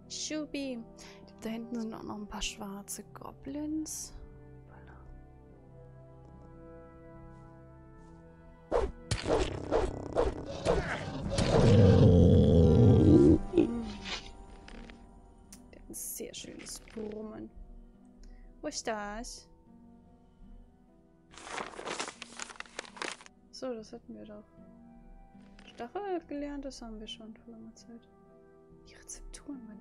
Schubi. Da hinten sind auch noch ein paar schwarze Goblins. Ein sehr schönes Brummen. Wo ist das? So, das hatten wir doch. Stachel gelernt, das haben wir schon vor langer Zeit. Die Rezepturen mit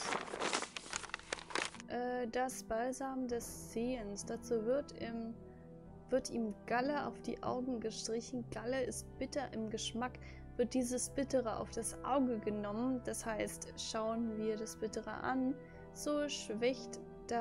1. Das Balsam des Sehens. Dazu wird ihm Galle auf die Augen gestrichen. Galle ist bitter im Geschmack. Wird dieses Bittere auf das Auge genommen, das heißt, schauen wir das Bittere an, so erwächst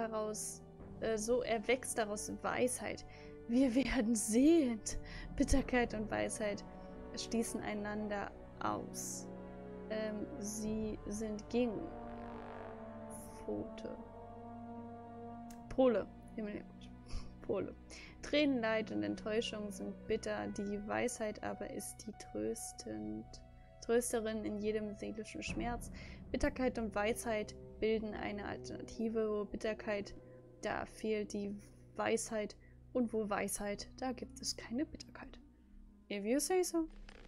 daraus Weisheit. Wir werden sehend. Bitterkeit und Weisheit schließen einander aus. Sie sind gegen Pfote. Pole. Pole. Tränen, Leid und Enttäuschung sind bitter, die Weisheit aber ist die Trösterin in jedem seelischen Schmerz. Bitterkeit und Weisheit bilden eine Alternative. Wo Bitterkeit, da fehlt die Weisheit. Und wo Weisheit, da gibt es keine Bitterkeit. If you say so.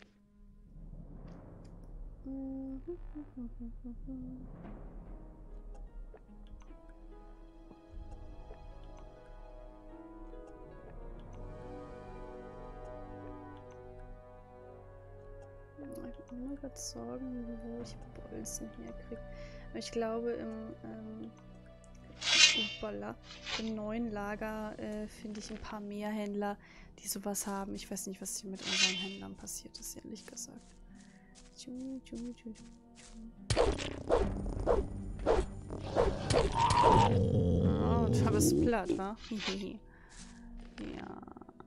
Ich muss nur gerade sorgen, wo ich Bolzen herkriege. Aber ich glaube, im neuen Lager finde ich ein paar mehr Händler, die sowas haben. Ich weiß nicht, was hier mit unseren Händlern passiert ist, ehrlich gesagt. Oh, du bist platt, wa? Ja.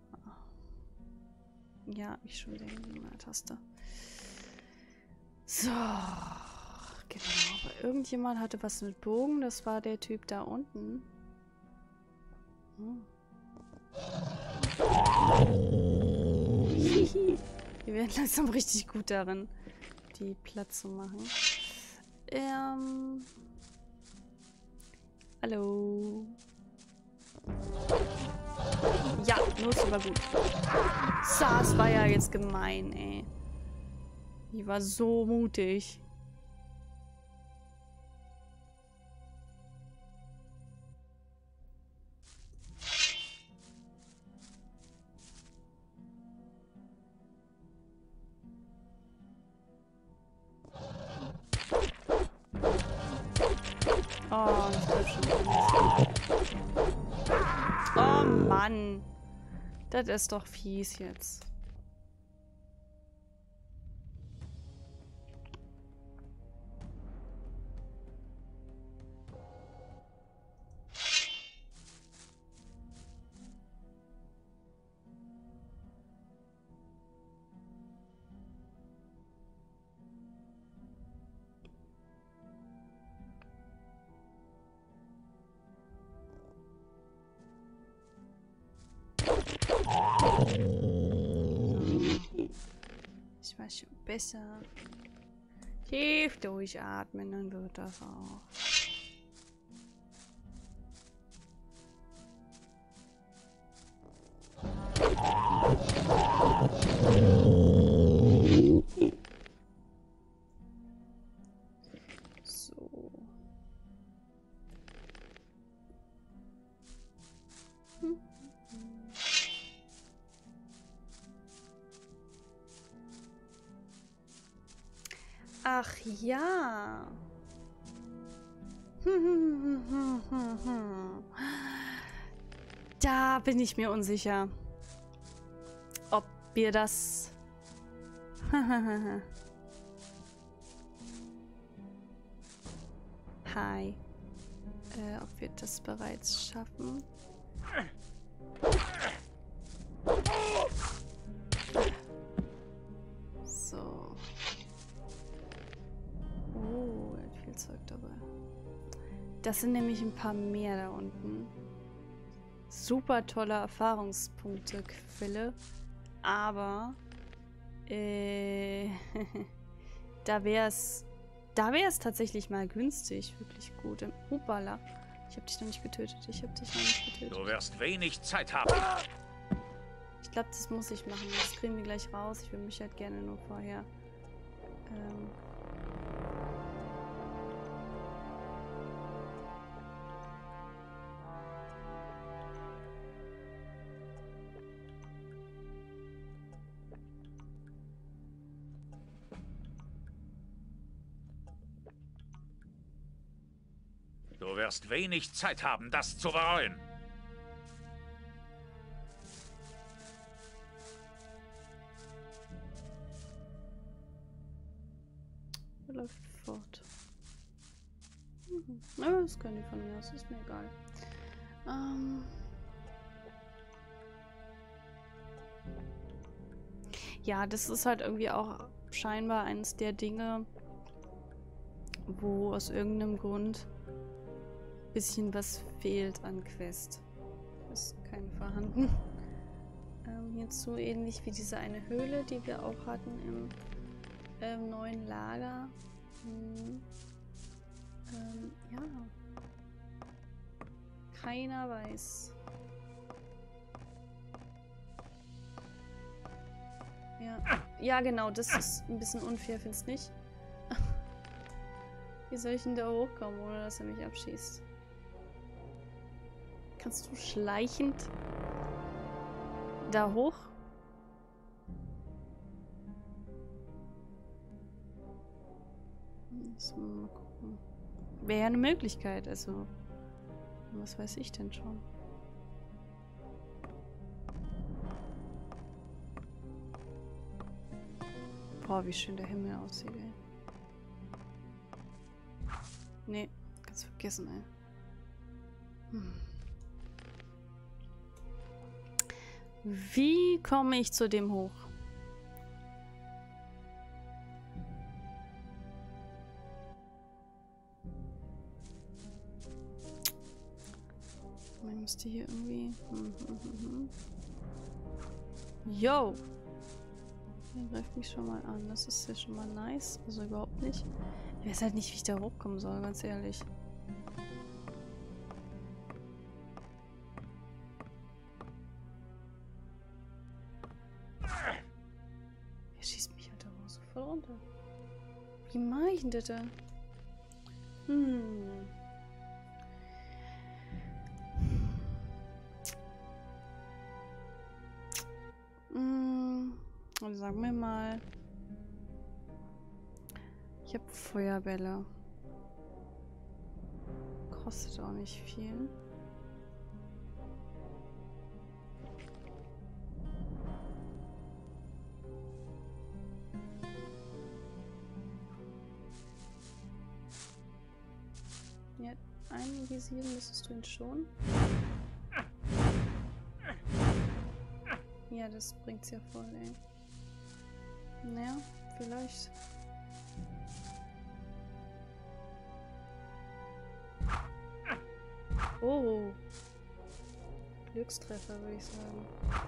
Ja, hab ich schon den Taste. So. Genau, aber irgendjemand hatte was mit Bogen. Das war der Typ da unten. Wir werden langsam richtig gut darin, die platt zu machen. Hallo. Ja, Not war gut. Das war ja jetzt gemein, ey. Die war so mutig. Oh, ich glaube schon. Oh Mann. Das ist doch fies jetzt. Ich weiß schon besser. Tief durchatmen, dann wird das auch. So. Ach ja. Da bin ich mir unsicher, ob wir das... Hi. Ob wir das bereits schaffen. So. Oh, er hat viel Zeug dabei. Das sind nämlich ein paar mehr da unten. Super tolle Erfahrungspunkte-Quelle. Aber da wäre es Da wäre es tatsächlich mal günstig. Wirklich gut. Hupala. Ich habe dich noch nicht getötet. Ich habe dich noch nicht getötet. Du wirst wenig Zeit haben. Ich glaube, das muss ich machen. Das kriegen wir gleich raus. Ich will mich halt gerne nur vorher... Du wirst wenig Zeit haben, das zu bereuen. Er läuft fort. Ja, das können die von mir aus. Ist mir egal. Ja, das ist halt irgendwie auch scheinbar eines der Dinge, wo aus irgendeinem Grund ein bisschen was fehlt an Quest. Ist kein vorhanden. Hierzu ähnlich wie diese eine Höhle, die wir auch hatten im neuen Lager. Ja. Keiner weiß. Ja. Ja, genau, das ist ein bisschen unfair, findest du nicht? Wie soll ich denn da hochkommen, ohne dass er mich abschießt? Kannst du schleichend da hoch? Mal gucken. Wäre ja eine Möglichkeit, also. Was weiß ich denn schon? Boah, wie schön der Himmel aussieht, ey. Nee, kannst vergessen, ey. Wie komme ich zu dem hoch? Man müsste hier irgendwie... Yo! Der greift mich schon mal an. Das ist ja schon mal nice. Also überhaupt nicht. Ich weiß halt nicht, wie ich da hochkommen soll, ganz ehrlich. Er schießt mich halt auch so voll runter. Wie mache ich denn das da? Also sagen wir mal, ich habe Feuerbälle. Kostet auch nicht viel. Ja, einvisieren müsstest du ihn schon. Ja, das bringt's ja voll, ey. Naja, vielleicht. Oh. Glückstreffer, würde ich sagen.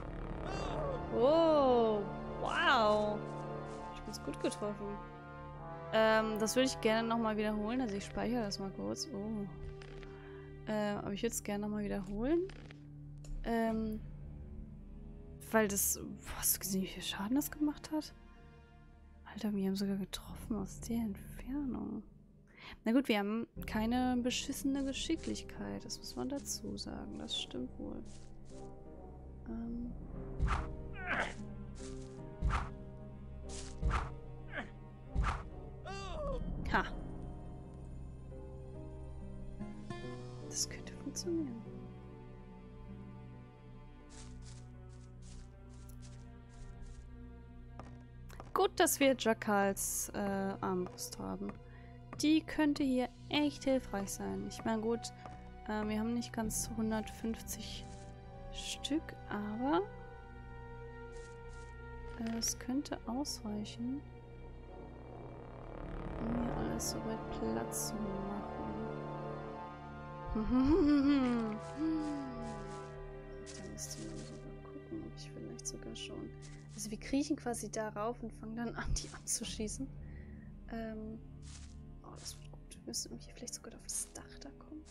Oh. Wow. Ich bin's gut getroffen. Das würde ich gerne nochmal wiederholen. Also ich speichere das mal kurz. Oh. Aber ich würde es gerne nochmal wiederholen. Weil das... Hast du gesehen, wie viel Schaden das gemacht hat? Alter, wir haben sogar getroffen aus der Entfernung. Na gut, wir haben keine beschissene Geschicklichkeit. Das muss man dazu sagen. Das stimmt wohl. Ha. Das könnte funktionieren. Gut, dass wir Jakals Armbrust haben. Die könnte hier echt hilfreich sein. Ich meine, gut, wir haben nicht ganz 150 Stück, aber es könnte ausreichen, um hier alles so weit Platz zu machen. Da müsste man sogar gucken, ob ich vielleicht sogar schon... Also wir kriechen quasi darauf und fangen dann an, die abzuschießen. müsste irgendwie vielleicht sogar auf das Dach da kommen.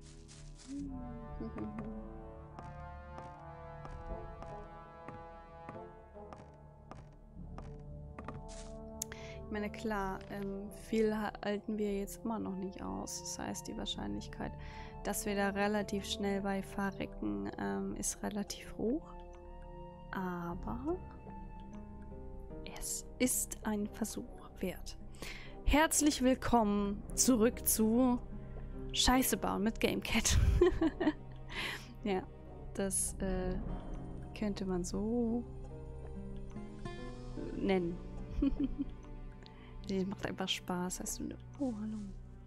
Ich meine, klar, viel halten wir jetzt immer noch nicht aus. Das heißt, die Wahrscheinlichkeit, dass wir da relativ schnell bei verrecken, ist relativ hoch. Aber es ist ein Versuch wert. Herzlich willkommen zurück zu Scheiße bauen mit GameCat. Ja, das könnte man so nennen. Die macht einfach Spaß. Hast du oh, hallo.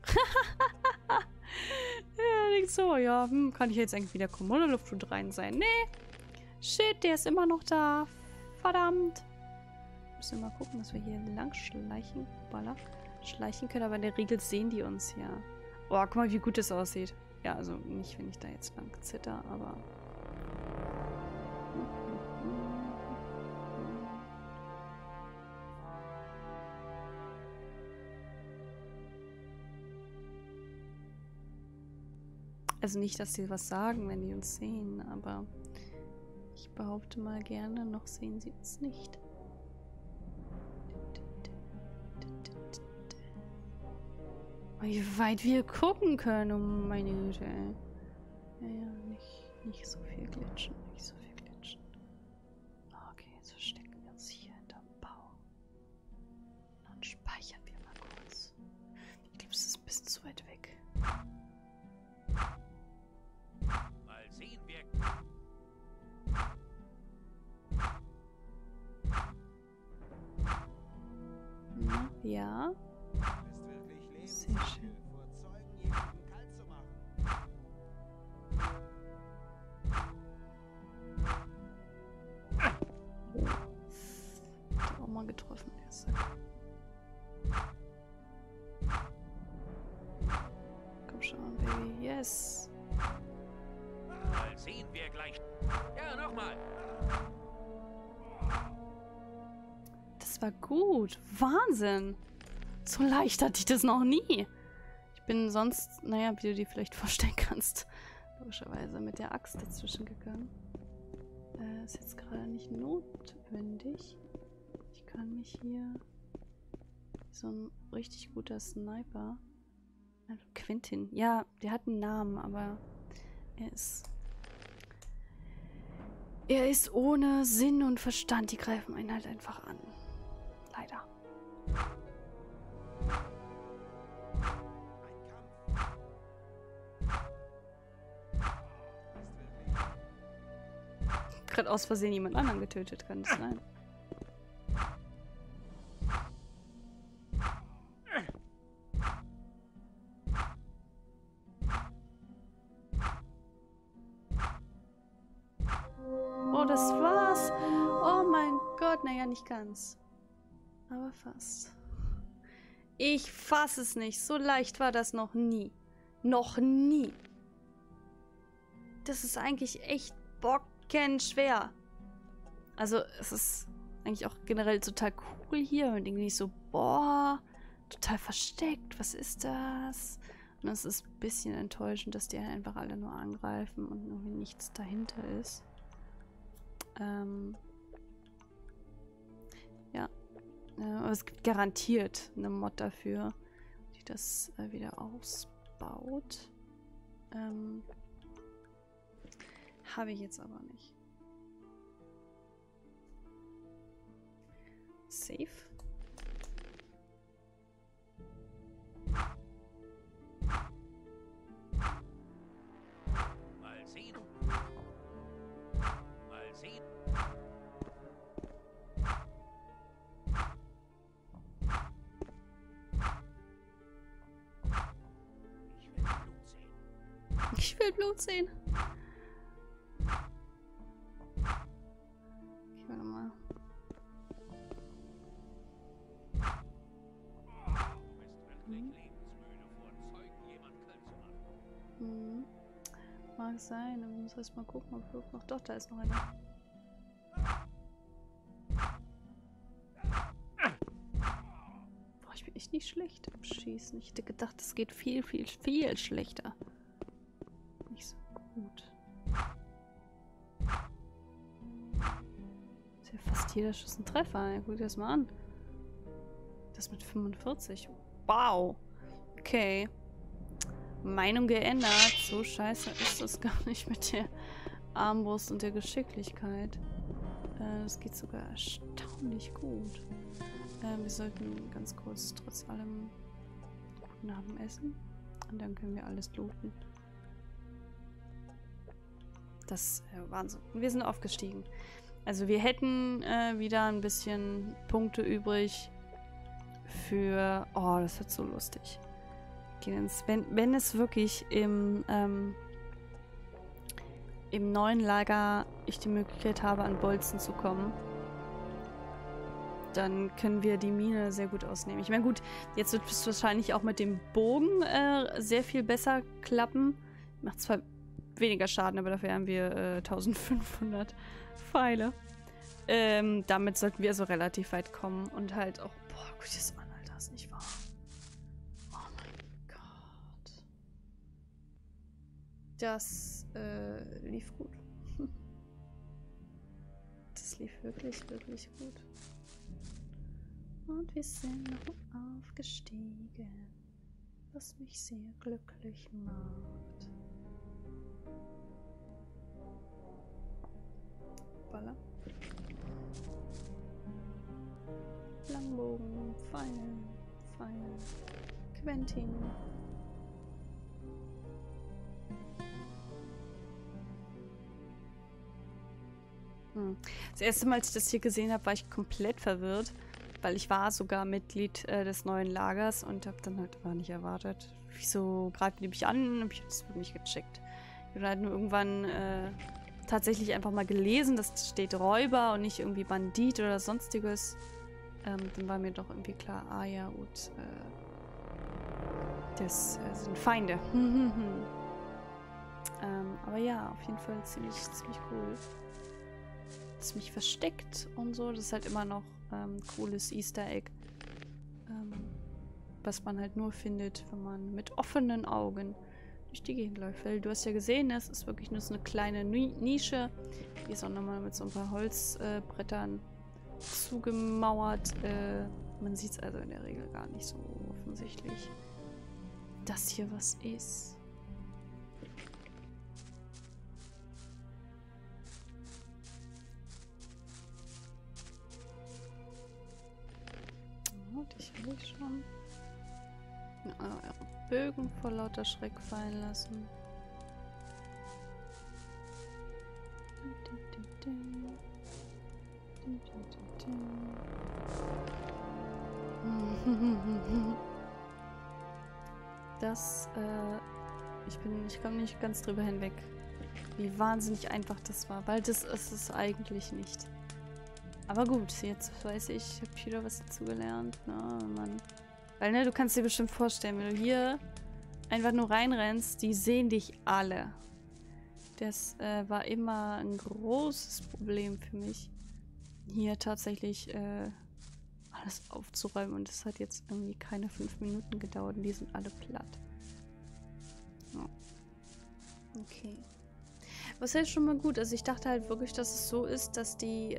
Ja, denkst so, ja, kann ich jetzt eigentlich wieder Kommode-Luftflut rein sein? Nee. Shit, der ist immer noch da. Verdammt. Müssen wir mal gucken, dass wir hier lang schleichen. Baller. Schleichen können, aber in der Regel sehen die uns ja. Oh, guck mal, wie gut das aussieht. Ja, also nicht, wenn ich da jetzt lang zitter, aber... Also nicht, dass sie was sagen, wenn die uns sehen, aber ich behaupte mal gerne, noch sehen sie uns nicht. Wie weit wir gucken können, oh meine Güte. Ja, nicht so viel glitschen, nicht so viel glitschen. Okay, jetzt verstecken wir uns hier hinterm Baum. Dann speichern wir mal kurz. Ich glaube, es ist ein bisschen zu weit weg. Mal sehen, wir... Na, ja. Sehr schön. Hat auch mal getroffen, der Sack. Komm schon, Baby. Yes. Mal sehen, wir gleich... Ja, nochmal. Das war gut. Wahnsinn. So leicht hatte ich das noch nie. Ich bin sonst, naja, wie du dir vielleicht vorstellen kannst, logischerweise mit der Axt dazwischen gegangen. Ist jetzt gerade nicht notwendig. Ich kann mich hier... So ein richtig guter Sniper... Quentin. Ja, der hat einen Namen, aber er ist ohne Sinn und Verstand. Die greifen einen halt einfach an. Leider. Gerade aus Versehen jemand anderen getötet, kann das sein? Oh, das war's. Oh mein Gott, naja, nicht ganz. Aber fast. Ich fasse es nicht. So leicht war das noch nie. Noch nie. Das ist eigentlich echt bockenschwer. Also, es ist eigentlich auch generell total cool hier. Und irgendwie so, boah, total versteckt. Was ist das? Und es ist ein bisschen enttäuschend, dass die einfach alle nur angreifen und irgendwie nichts dahinter ist. Ja. Aber es gibt garantiert eine Mod dafür, die das wieder ausbaut. Habe ich jetzt aber nicht. Safe. Mal sehen. Mal sehen. Ich will Blut sehen. Ich will mal. Mag sein, aber ich muss erst mal gucken, ob Blut noch. Doch, da ist noch einer. Boah, ich bin echt echt nicht schlecht im Schießen. Ich hätte gedacht, es geht viel, viel, viel schlechter. Nicht so gut. Ist ja fast jeder Schuss ein Treffer. Ja, guck dir das mal an. Das mit 45. Wow. Okay. Meinung geändert. So scheiße ist das gar nicht mit der Armbrust und der Geschicklichkeit. Das geht sogar erstaunlich gut. Wir sollten ganz kurz trotz allem guten Abend essen. Und dann können wir alles looten. Das Wahnsinn. Wir sind aufgestiegen. Also wir hätten wieder ein bisschen Punkte übrig für... Oh, das wird so lustig. Wenn es wirklich im neuen Lager ich die Möglichkeit habe, an Bolzen zu kommen, dann können wir die Mine sehr gut ausnehmen. Ich meine, gut, jetzt wird es wahrscheinlich auch mit dem Bogen sehr viel besser klappen. Macht zwar weniger Schaden, aber dafür haben wir 1500 Pfeile. Damit sollten wir also relativ weit kommen und halt auch... Boah, guck dir das an, Alter, ist nicht wahr. Oh mein Gott. Das lief gut. Das lief wirklich, wirklich gut. Und wir sind noch aufgestiegen, was mich sehr glücklich macht. Baller. Langbogen, Pfeil, Quentin. Das erste Mal, als ich das hier gesehen habe, war ich komplett verwirrt, weil ich war sogar Mitglied des neuen Lagers und habe dann halt aber nicht erwartet. Wieso greifen die mich an? Habe ich das nicht gecheckt. Ich habe halt nur irgendwann tatsächlich einfach mal gelesen, dass steht Räuber und nicht irgendwie Bandit oder sonstiges. Dann war mir doch irgendwie klar, ah ja, gut, das sind Feinde. Aber ja, auf jeden Fall ziemlich cool. Ziemlich versteckt und so. Das ist halt immer noch cooles Easter Egg. Was man halt nur findet, wenn man mit offenen Augen durch die Gegend läuft. Weil du hast ja gesehen, es ist wirklich nur so eine kleine Nische. Die ist auch nochmal mit so ein paar Holzbrettern zugemauert. Man sieht es also in der Regel gar nicht so offensichtlich, dass hier was ist. Dich habe ich schon. Bögen vor lauter Schreck fallen lassen. Das, ich komme nicht ganz drüber hinweg, wie wahnsinnig einfach das war, weil das ist es eigentlich nicht. Aber gut, jetzt weiß ich habe wieder was dazu gelernt, ne, weil, ne, du kannst dir bestimmt vorstellen, wenn du hier einfach nur reinrennst, die sehen dich alle. Das war immer ein großes Problem für mich, hier tatsächlich alles aufzuräumen. Und das hat jetzt irgendwie keine 5 Minuten gedauert und die sind alle platt. Ja. Okay. Was ist schon mal gut. Also ich dachte halt wirklich, dass es so ist, dass die,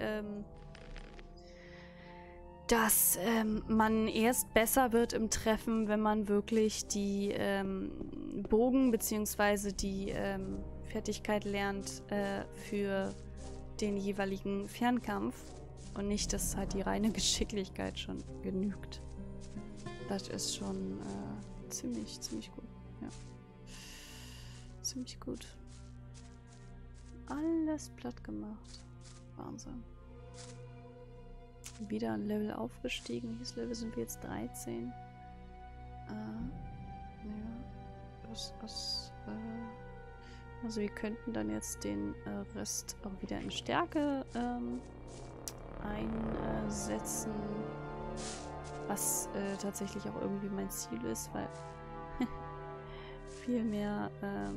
dass man erst besser wird im Treffen, wenn man wirklich die Bogen bzw. die Fertigkeit lernt für den jeweiligen Fernkampf und nicht, dass halt die reine Geschicklichkeit schon genügt. Das ist schon ziemlich gut. Ja. Ziemlich gut. Alles platt gemacht. Wahnsinn. Wieder ein Level aufgestiegen. Welches Level sind wir jetzt? 13. Also wir könnten dann jetzt den Rest auch wieder in Stärke einsetzen. Was tatsächlich auch irgendwie mein Ziel ist, weil viel mehr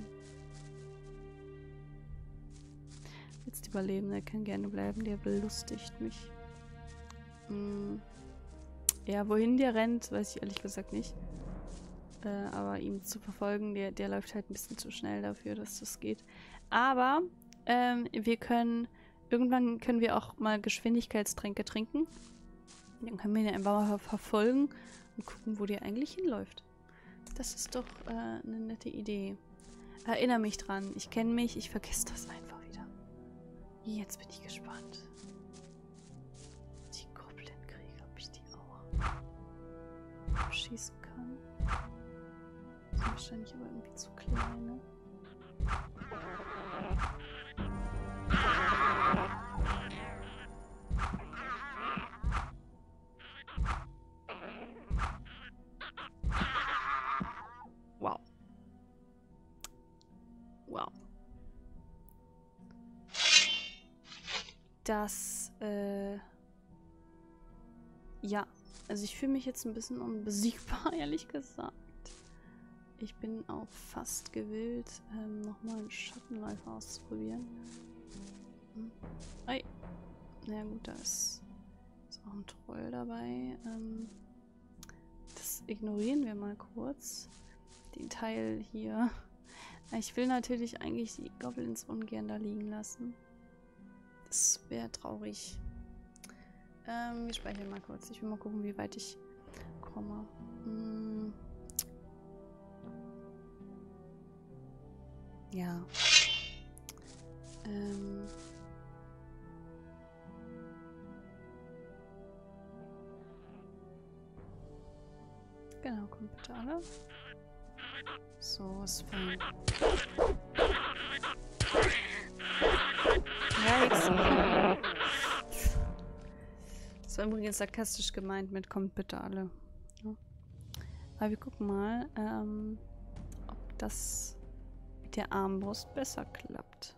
jetzt Überlebende kann gerne bleiben, der belustigt mich. Ja, wohin der rennt, weiß ich ehrlich gesagt nicht. Aber ihm zu verfolgen, der läuft halt ein bisschen zu schnell dafür, dass das geht. Aber irgendwann können wir auch mal Geschwindigkeitstränke trinken. Dann können wir ihn einfach mal verfolgen und gucken, wo der eigentlich hinläuft. Das ist doch eine nette Idee. Erinnere mich dran. Ich kenne mich, ich vergesse das einfach wieder. Jetzt bin ich gespannt. Die Goblin-Krieger, ob ich die auch schießen kann. Die sind wahrscheinlich aber irgendwie zu klein, ne? Wow. Wow. Das, ja. Also ich fühle mich jetzt ein bisschen unbesiegbar, ehrlich gesagt. Ich bin auch fast gewillt, nochmal einen Schattenläufer auszuprobieren. Ei. Na ja, gut, da ist auch ein Troll dabei. Das ignorieren wir mal kurz. Den Teil hier. Ich will natürlich eigentlich die Goblins ungern da liegen lassen. Das wäre traurig. Wir speichern mal kurz. Ich will mal gucken, wie weit ich komme. Ja. Genau, kommt bitte alle. So, ist fein. Ja, das war übrigens sarkastisch gemeint mit kommt bitte alle. Ja. Aber wir gucken mal, ob das mit der Armbrust besser klappt.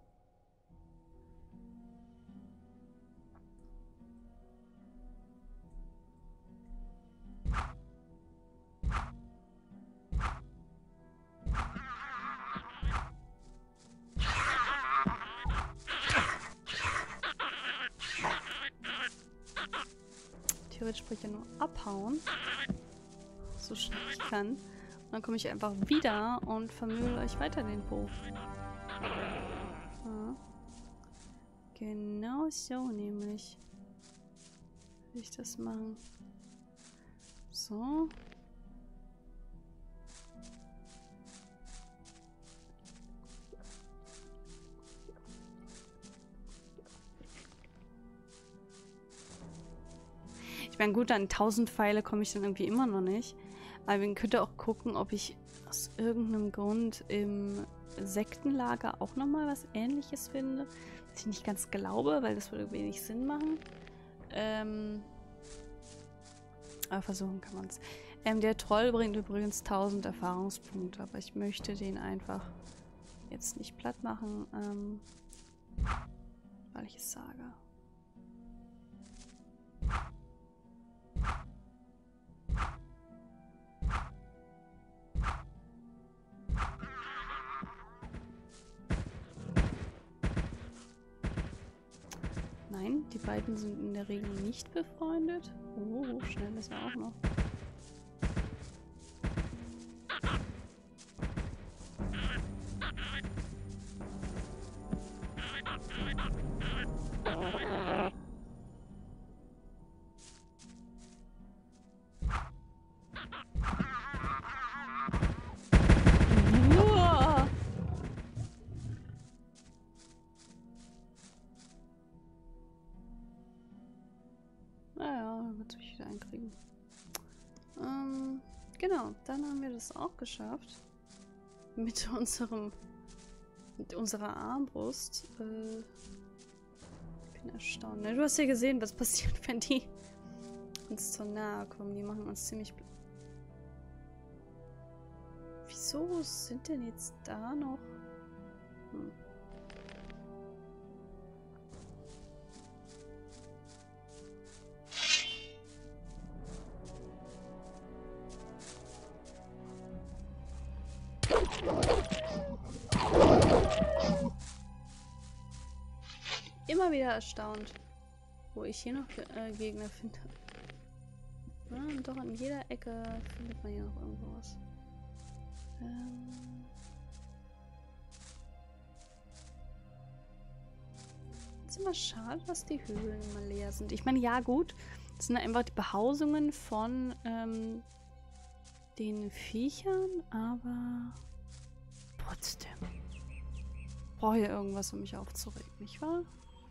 Theoretisch brauche ich ja nur abhauen. So schnell ich kann. Und dann komme ich einfach wieder und vermöbel euch weiter den Bogen. Ja. Genau so nämlich. Will ich das machen. So. Ich meine, gut, an 1000 Pfeile komme ich dann irgendwie immer noch nicht. Aber man könnte auch gucken, ob ich aus irgendeinem Grund im Sektenlager auch nochmal was Ähnliches finde. Was ich nicht ganz glaube, weil das würde wenig Sinn machen. Aber versuchen kann man es. Der Troll bringt übrigens 1000 Erfahrungspunkte, aber ich möchte den einfach jetzt nicht platt machen, weil ich es sage. Nein, die beiden sind in der Regel nicht befreundet. Oh, schnell ist er auch noch. Einkriegen. Genau, dann haben wir das auch geschafft. Mit unserer Armbrust. Ich bin erstaunt. Ne? Du hast ja gesehen, was passiert, wenn die uns zu nahe kommen. Die machen uns ziemlich... Wieso sind denn jetzt da noch... Immer wieder erstaunt, wo ich hier noch Gegner finde. Ja, doch an jeder Ecke findet man ja noch irgendwas. Ist immer schade, dass die Höhlen immer leer sind. Ich meine, ja gut, das sind einfach die Behausungen von den Viechern, aber trotzdem. Ich brauche hier irgendwas, um mich aufzuregen, nicht wahr?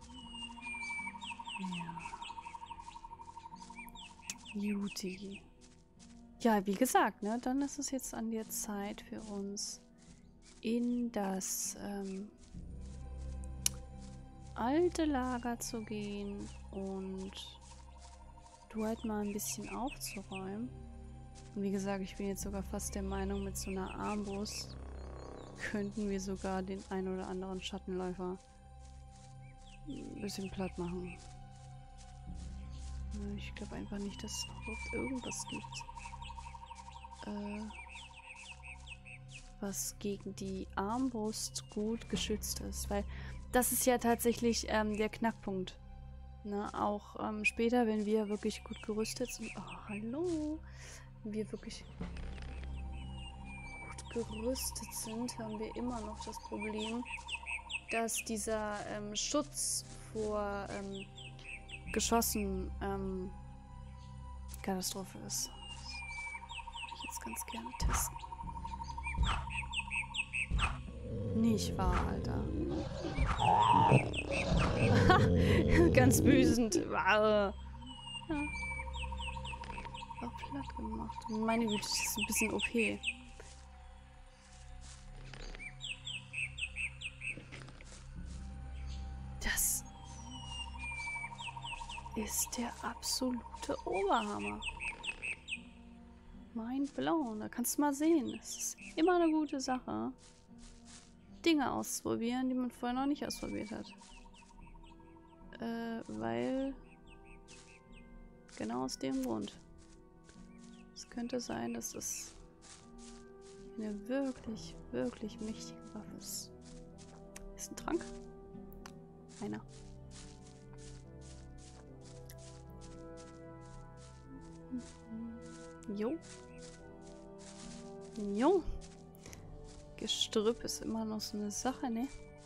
Ja. Juti. Ja, wie gesagt, ne, dann ist es jetzt an der Zeit für uns in das alte Lager zu gehen und du halt mal ein bisschen aufzuräumen. Und wie gesagt, ich bin jetzt sogar fast der Meinung, mit so einer Armbrust könnten wir sogar den ein oder anderen Schattenläufer ein bisschen platt machen. Ich glaube einfach nicht, dass es überhaupt irgendwas gibt, was gegen die Armbrust gut geschützt ist. Weil das ist ja tatsächlich der Knackpunkt. Ne? Auch später, wenn wir wirklich gut gerüstet sind. Oh, hallo! Wenn wir wirklich gut gerüstet sind, haben wir immer noch das Problem, dass dieser Schutz vor Geschossen Katastrophe ist. Das würde ich jetzt ganz gerne testen. Nicht wahr, Alter. Ganz wütend. Ja. Auch platt gemacht. Meine Güte, das ist ein bisschen OP. Das ist der absolute Oberhammer. Mind blown. Da kannst du mal sehen. Es ist immer eine gute Sache, Dinge auszuprobieren, die man vorher noch nicht ausprobiert hat. Weil genau aus dem Grund. Es könnte sein, dass es eine wirklich, wirklich mächtige Waffe ist. Ist ein Trank? Einer. Jo. Jo. Gestrüpp ist immer noch so eine Sache, ne?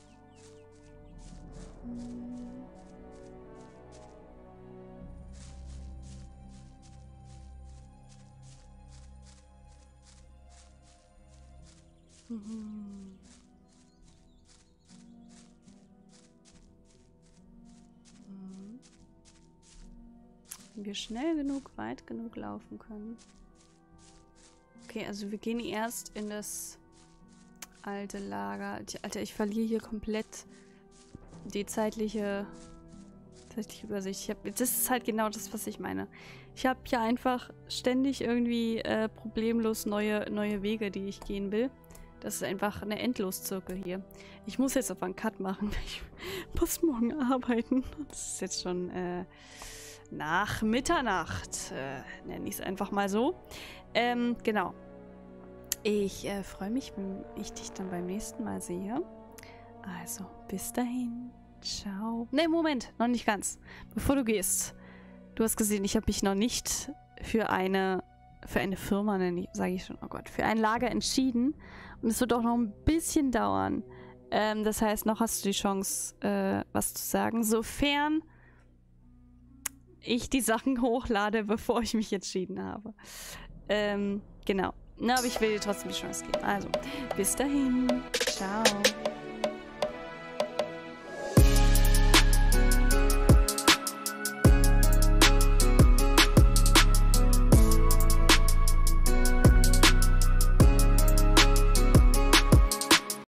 Wenn wir schnell genug, weit genug laufen können. Okay, also wir gehen erst in das alte Lager. Alter, ich verliere hier komplett die zeitliche Übersicht. Das ist halt genau das, was ich meine. Ich habe hier einfach ständig irgendwie problemlos neue Wege, die ich gehen will. Das ist einfach eine Endloszirkel hier. Ich muss jetzt auf einen Cut machen. Ich muss morgen arbeiten. Das ist jetzt schon nach Mitternacht. Nenne ich es einfach mal so. Genau. Ich freue mich, wenn ich dich dann beim nächsten Mal sehe. Also, bis dahin. Ciao. Ne, Moment. Noch nicht ganz. Bevor du gehst. Du hast gesehen, ich habe mich noch nicht für eine Firma, sage ich schon, oh Gott, für ein Lager entschieden. Und es wird auch noch ein bisschen dauern. Das heißt, noch hast du die Chance, was zu sagen. Sofern ich die Sachen hochlade, bevor ich mich entschieden habe. Genau. Na, aber ich will dir trotzdem die Chance geben. Also, bis dahin. Ciao.